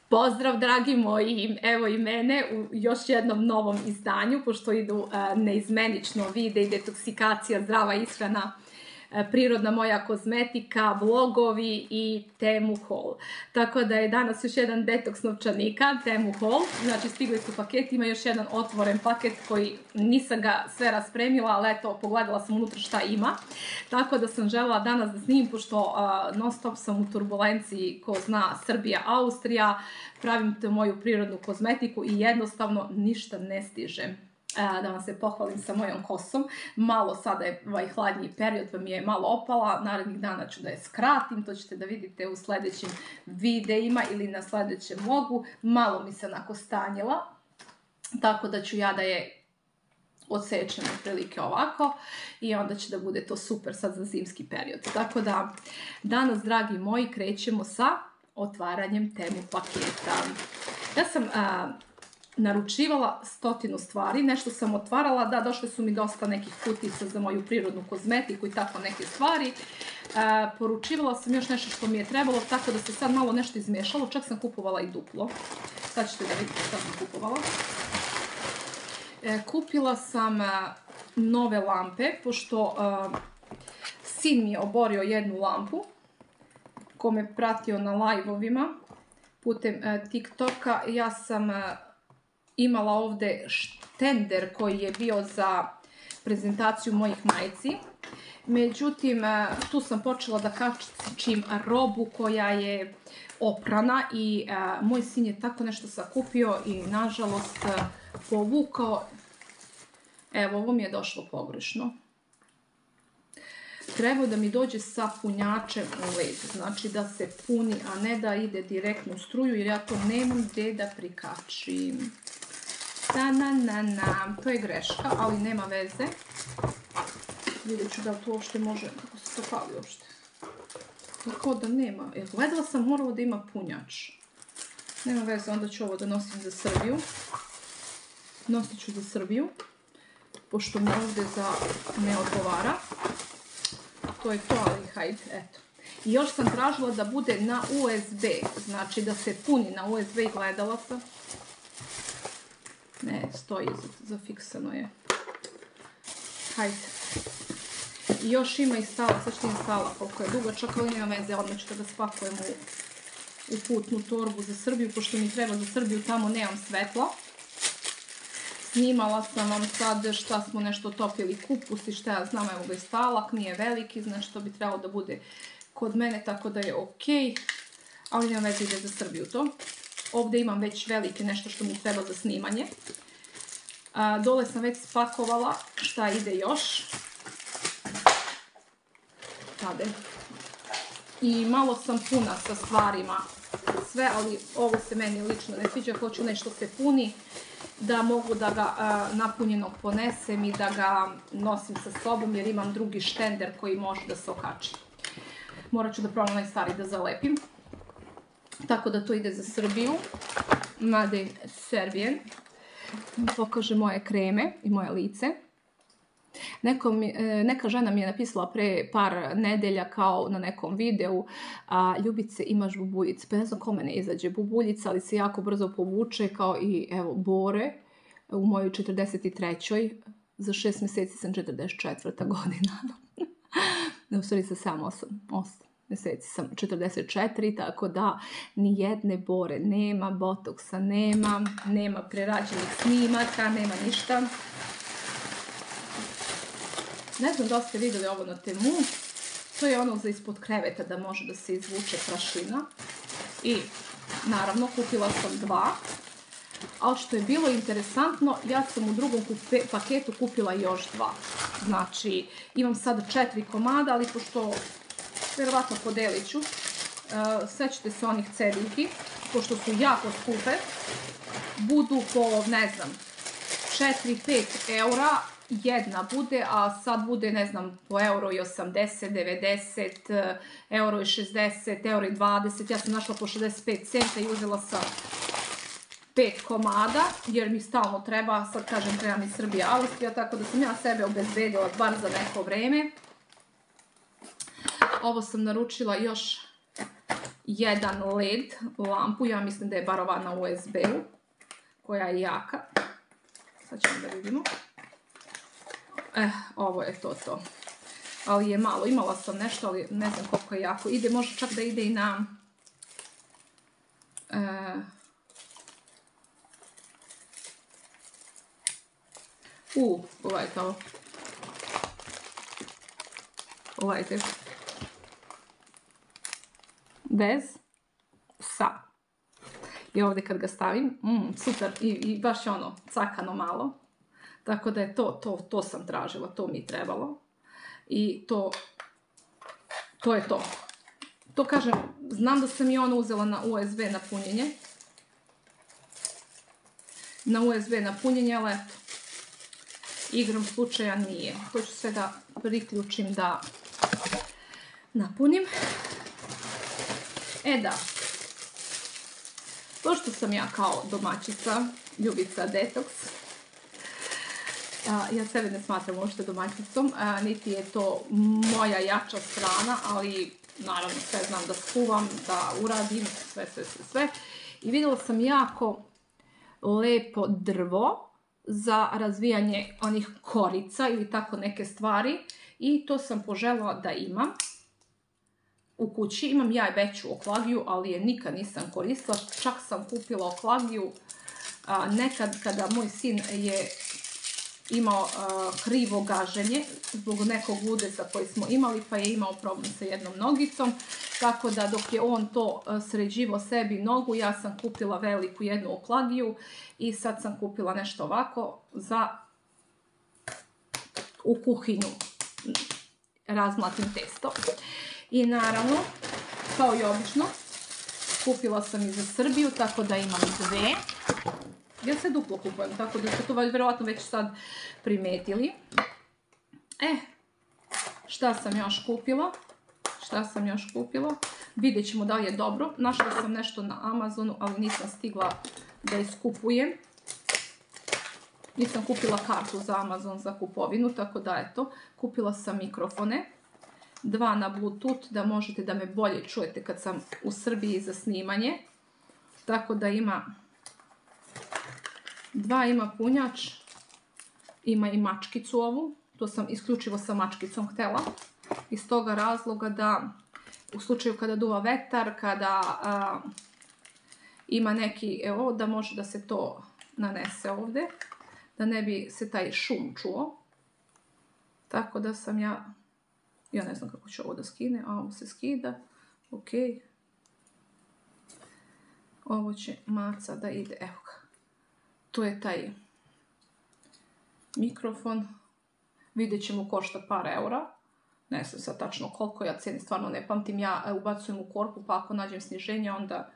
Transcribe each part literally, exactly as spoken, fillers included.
Pozdrav dragi moji, evo i mene u još jednom novom izdanju, pošto idu neizmenično vide i detoksikacija, zdrava ishrana, prirodna moja kozmetika, vlogovi i Temu haul. Tako da je danas još jedan detoks novčanika, Temu haul, znači stigli su paketi, ima još jedan otvoren paket koji nisam ga sve raspremila, ali eto, pogledala sam unutra šta ima. Tako da sam željela danas da snimim, pošto non stop sam u turbulenciji, ko zna, Srbija, Austrija, pravim te moju prirodnu kozmetiku i jednostavno ništa ne stižem. Da vam se pohvalim sa mojom kosom, malo sada je ovaj hladniji period, pa mi je malo opala, narednih dana ću da je skratim, to ćete da vidite u sljedećim videima ili na sljedećem vlogu, malo mi se onako stanjila, tako da ću ja da je odsečem otprilike ovako i onda će da bude to super sad za zimski period. Tako da danas, dragi moji, krećemo sa otvaranjem Temu paketa. Ja sam a, naručivala stotinu stvari, nešto sam otvarala, da, došle su mi dosta nekih kutica za moju prirodnu kozmetiku i tako neke stvari. E, poručivala sam još nešto što mi je trebalo, tako da se sad malo nešto izmješalo, čak sam kupovala i duplo. Sad ćete da vidite što sam kupovala. E, kupila sam a, nove lampe, pošto a, sin mi je oborio jednu lampu, ko me pratio na live-ovima putem a, TikToka. Ja sam a, imala ovdje štender koji je bio za prezentaciju mojih majici. Međutim, tu sam počela da kačim robu koja je oprana i a, moj sin je tako nešto sakupio i nažalost povukao. Evo, ovo mi je došlo pogrešno. Treba da mi dođe sa punjačem u led, znači da se puni, a ne da ide direktno u struju, jer ja to nemam gdje da prikačim. Na, na, na, na. To je greška, ali nema veze. Vidjet ću da li to uopšte može, kako se to pali uopšte. Tako da nema. E, gledala sam, moralo da ima punjač. Nema veze, onda ću ovo da nosim za Srbiju. Nosit ću za Srbiju, pošto mi ovdje za ne odgovara. To je to, ali hajde, eto. I još sam tražila da bude na U S B, znači da se puni na U S B i gledala sam. Ne, stoji, zafiksano je. Hajde. I još ima i stala, sad što im stala koliko je dugačak, ali nema veze, odmah ću da ga spakujem u, u putnu torbu za Srbiju, pošto mi treba za Srbiju, tamo nemam svetla. Snimala sam vam sad šta smo nešto topili, kupus i šta ja znam, evo ga i stalak, nije veliki, znači to bi trebalo da bude kod mene, tako da je ok, ali nema veze, ide za Srbiju to. Ovdje imam već velike nešto što mi treba za snimanje. A, dole sam već spakovala šta ide još. Tade. I malo sam puna sa stvarima. Sve, ali ovo se meni lično ne sviđa. Hoću nešto se puni, da mogu da ga a, napunjenog ponesem i da ga nosim sa sobom, jer imam drugi štender koji može da se okači. Morat ću da probam onaj stari da zalepim. Tako da to ide za Srbiju. Made in Serbian. Pokaže moje kreme i moje lice. Neko mi, neka žena mi je napisala pre par nedelja kao na nekom videu, a, Ljubice, imaš bubuljice. Pa ne znam kome ne izađe bubuljica, ali se jako brzo povuče, kao i evo Bore u mojoj četrdeset trećoj Za šest mjeseci sam četrdeset četvrta godina. Ne, u stvari sa samo osam mjeseci sam četrdeset četiri, tako da ni jedne bore nema, botoksa nema, nema prerađenih snimaka, nema ništa. Ne znam da li ste vidjeli ovo na Temu, to je ono za ispod kreveta da može da se izvuče prašina. I naravno kupila sam dva, ali što je bilo interesantno, ja sam u drugom kupe, paketu kupila još dva. Znači imam sad četiri komada, ali pošto vjerovatno podelit ću. Uh, sećate se onih cedinki, pošto su jako skupe, budu po, ne znam, četiri pet eura jedna bude, a sad bude, ne znam, po euro i osamdeset, devedeset, euro i šezdeset, euro i dvadeset. Ja sam našla po šezdeset pet centa i uzela sam pet komada, jer mi stalno treba, sad kažem, treba mi Srbija, Austrija, tako da sam ja sebe obezbedila bar za neko vreme. Ovo sam naručila još jedan led lampu, ja mislim da je bar ova na U S B-u, koja je jaka. Sad ćemo da vidimo. Eh, ovo je to to. Ali je malo, imala sam nešto, ali ne znam koliko je jako. Ide, može čak da ide i na... Uh, u, pogledajte ovo. Pogledajte. Bez, sa. I ovdje kad ga stavim, mm, super, i, i baš je ono, cakano malo. Tako da je to, to, to sam tražila, to mi je trebalo. I to, to je to. To kažem, znam da sam i ono uzela na U S B na punjenje. Na U S B na punjenje, ali eto, igrom slučaja nije. To ću sve da priključim da napunim. E da, pošto sam ja kao domaćica, ljubica detoks, ja sebe ne smatram uopšte domaćicom, niti je to moja jača strana, ali naravno sve znam da skuvam, da uradim, sve, sve, sve, sve. I vidjela sam jako lepo drvo za razvijanje onih korica ili tako neke stvari i to sam poželjela da imam u kući. Imam ja veću oklagiju, ali je nikad nisam koristila. Čak sam kupila oklagiju a, nekad kada moj sin je imao a, krivo gaženje zbog nekog udesa koji smo imali, pa je imao problem sa jednom nogicom. Tako da dok je on to a, sređivo sebi nogu, ja sam kupila veliku jednu oklagiju i sad sam kupila nešto ovako za u kuhinju. Razmlatim testo. I naravno, kao i obično, kupila sam i za Srbiju, tako da imam dve. Ja se duplo kupujem, tako da ste to vjerovatno već sad primetili. E, šta sam još kupila? Šta sam još kupila? Vidjet ćemo da li je dobro. Našla sam nešto na Amazonu, ali nisam stigla da iskupujem. Nisam kupila kartu za Amazon za kupovinu, tako da eto, kupila sam mikrofone. Dva na Bluetooth, da možete da me bolje čujete kad sam u Srbiji za snimanje. Tako da ima, dva ima punjač, ima i mačkicu ovu. To sam isključivo sa mačkicom htjela. Iz toga razloga da u slučaju kada duva vetar, kada a, ima neki, evo, da može da se to nanese ovdje. Da ne bi se taj šum čuo. Tako da sam ja... Ja ne znam kako ću ovo da skine, a ovo se skida. Ok. Ovo će maca da ide, evo ga. To je taj mikrofon. Vidjet ćemo košta par eura. Ne znam sad tačno koliko, ja cijeni stvarno ne pamtim. Ja ubacujem u korpu, pa ako nađem sniženje, onda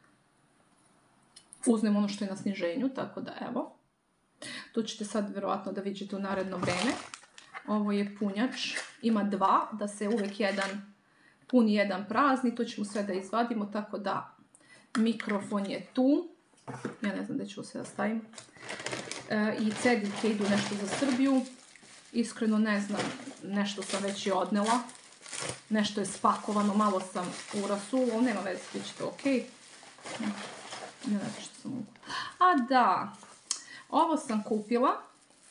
uzmem ono što je na sniženju, tako da evo. Tu ćete sad vjerovatno da vidite u naredno vreme. Ovo je punjač, ima dva, da se uvijek jedan puni, jedan prazni, to ćemo sve da izvadimo, tako da mikrofon je tu, ja ne znam da ću sve da stavim, e, i cedike idu nešto za Srbiju, iskreno ne znam, nešto sam već i odnela, nešto je spakovano, malo sam u rasulu, ali nema veze, bit će to ok, ne, ne znam što sam mogu. A da, ovo sam kupila.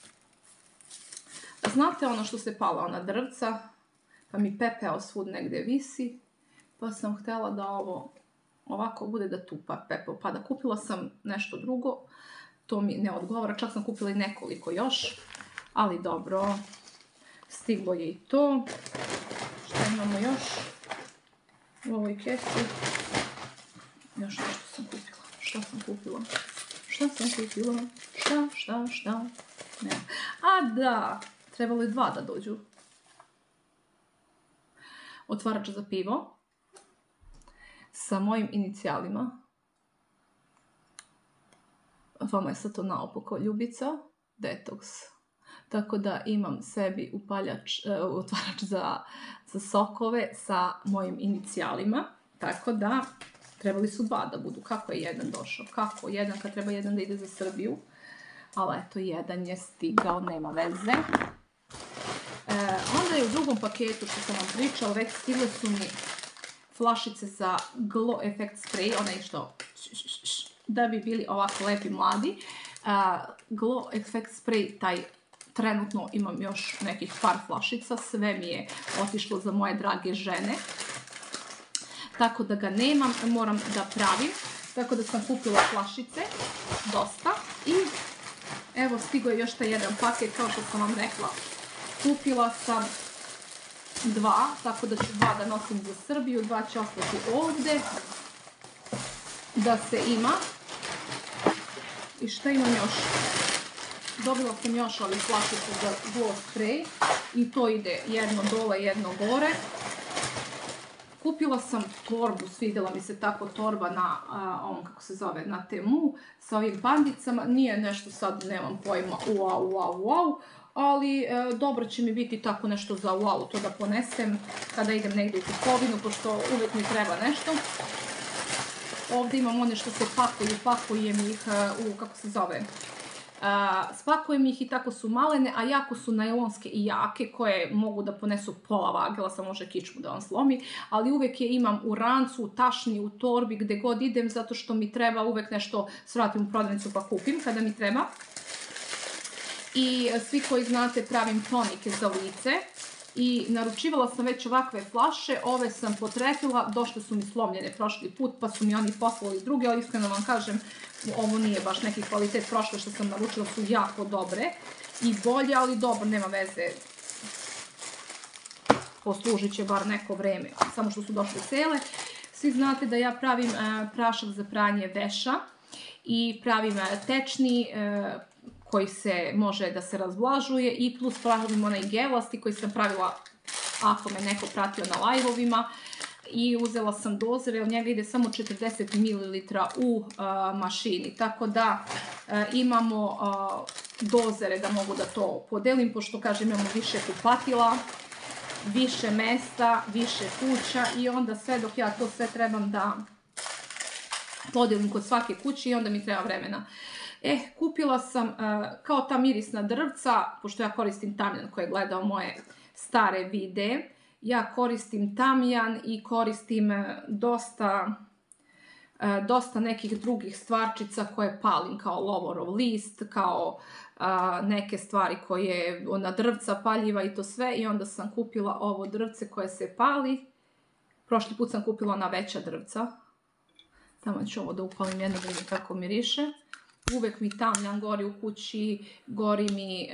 Znate ono što se pala, ona drvca, pa mi pepeo svud negdje visi, pa sam htjela da ovo ovako bude da tupa pepeo, pa da kupila sam nešto drugo, to mi ne odgovara, čak sam kupila i nekoliko još, ali dobro, stiglo je i to. Šta imamo još u ovoj kesi? Još nešto sam kupila, šta sam kupila? Šta sam kupila? Šta, šta, šta? Ne. A da, trebalo je dva da dođu. Otvarač za pivo sa mojim inicijalima. Vama je sad to naopako Ljubica, detoks. Tako da imam sebi upaljač, uh, otvarač za, za sokove sa mojim inicijalima. Tako da trebali su dva da budu. Kako je jedan došao? Kako jedan kad treba jedan da ide za Srbiju? Ali eto, jedan je stigao, nema veze. E, onda je u drugom paketu, što sam vam pričala, već stigle su mi flašice za Glow Effect spray, onaj što da bi bili ovako lepi mladi. Glow Effect spray, taj trenutno imam još nekih par flašica, sve mi je otišlo za moje drage žene. Tako da ga nemam, moram da pravim. Tako da sam kupila flašice, dosta. I evo stigo je još taj jedan paket, kao što sam vam rekla. Kupila sam dva, tako da ću dva da nosim za Srbiju, dva će ostati ovdje. Da se ima. I šta imam još? Dobila sam još ovih flašice za Glow spray. I to ide jedno dole, jedno gore. Kupila sam torbu, svidjela mi se tako torba na ovom, kako se zove, na Temu, sa ovim bandicama. Nije nešto sad, nemam pojma, wow, wow, wow, ali dobro će mi biti tako nešto za wow, to da ponesem kada idem negdje u kupovinu, pošto uvijek mi treba nešto. Ovdje imam one što se pakuju, pakujem ih u, kako se zove, spakujem ih i tako su malene, a jako su najlonske i jake, koje mogu da ponesu pola vagela, sam može kičmu da vam slomi, ali uvijek je imam u rancu, u tašni, u torbi, gdje god idem, zato što mi treba uvijek nešto, svratim u prodavnicu pa kupim kada mi treba. I svi koji znate, pravim tonike za lice i naručivala sam već ovakve flaše, ove sam potrefila, došle su mi slomljene prošli put, pa su mi oni poslali druge, ali iskreno vam kažem, ovo nije baš neki kvalitet, prošle što sam naručila su jako dobre i bolje, ali dobro, nema veze, poslužit će bar neko vreme, samo što su došle cele. Svi znate da ja pravim prašak za pranje veša i pravim tečni koji se može da se razvlažuje i plus pravim onaj gelasti koji sam pravila ako me neko pratio na live-ovima. I uzela sam dozere, od njega ide samo četrdeset mililitara u mašini, tako da imamo dozere da mogu da to podelim, pošto kažem imamo više kupatila, više mesta, više kuća i onda sve dok ja to sve trebam da podelim kod svake kuće i onda mi treba vremena. E, kupila sam kao ta mirisna drvca, pošto ja koristim tamjan koji je gledao moje stare videe. Ja koristim tamjan i koristim dosta, dosta nekih drugih stvarčica koje palim, kao lovorov list, kao neke stvari koje ona drvca paljiva i to sve. I onda sam kupila ovo drvce koje se pali. Prošli put sam kupila ona veća drvca. Tamo ću ovo da upalim jedno da vidim kako miriše. Uvek mi tamjan gori u kući, gori mi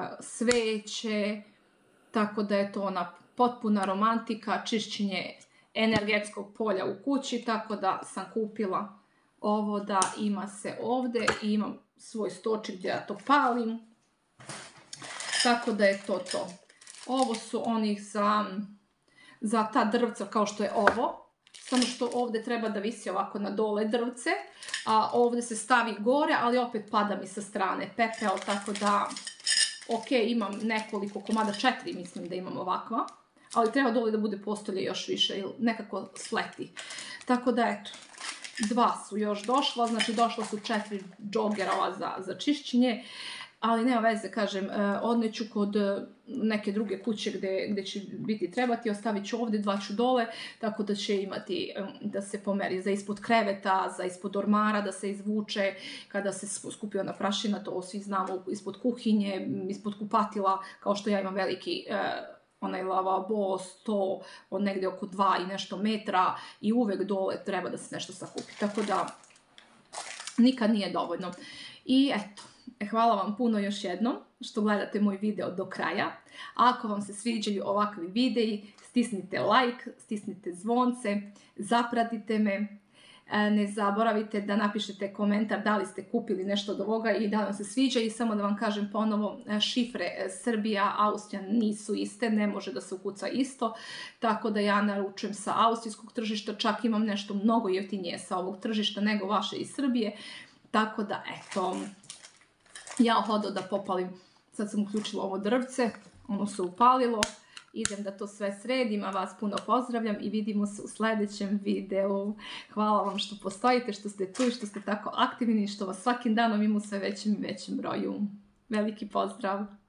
sveće, tako da je to ona potpuna romantika, čišćenje energetskog polja u kući, tako da sam kupila ovo da ima se ovdje i imam svoj stočik gdje ja to palim, tako da je to to. Ovo su onih za, za ta drvca kao što je ovo, samo što ovdje treba da visi ovako na dole drvce, a ovdje se stavi gore, ali opet pada mi sa strane pepeo, tako da, ok, imam nekoliko komada, četiri mislim da imam ovakva, ali treba dole da bude postolje još više, ili nekako sleti. Tako da, eto, dva su još došla, znači došla su četiri džogerova za, za čišćenje, ali nema veze, kažem, odneću kod neke druge kuće gdje, gdje će biti trebati, ostavit ću ovdje, dva ću dole, tako da će imati da se pomeri za ispod kreveta, za ispod ormara, da se izvuče, kada se skupi ona prašina, to svi znamo, ispod kuhinje, ispod kupatila, kao što ja imam veliki onaj lavabo, sto, od negdje oko dva i nešto metra i uvek dole treba da se nešto sakupi, tako da nikad nije dovoljno. I eto, hvala vam puno još jednom što gledate moj video do kraja. Ako vam se sviđaju ovakvi videi, stisnite like, stisnite zvonce, zapratite me. Ne zaboravite da napišete komentar da li ste kupili nešto od ovoga i da vam se sviđa. I samo da vam kažem ponovo, šifre Srbija, Austrija nisu iste, ne može da se ukuca isto. Tako da ja naručujem sa austrijskog tržišta, čak imam nešto mnogo jeftinije sa ovog tržišta nego vaše iz Srbije. Tako da, eto, ja hodo da popalim, sad sam uključila ovo drvce, ono se upalilo, idem da to sve sredim, a vas puno pozdravljam i vidimo se u sljedećem videu. Hvala vam što postojite, što ste tu i što ste tako aktivni i što vas svakim danom ima sve većem i većem broju. Veliki pozdrav!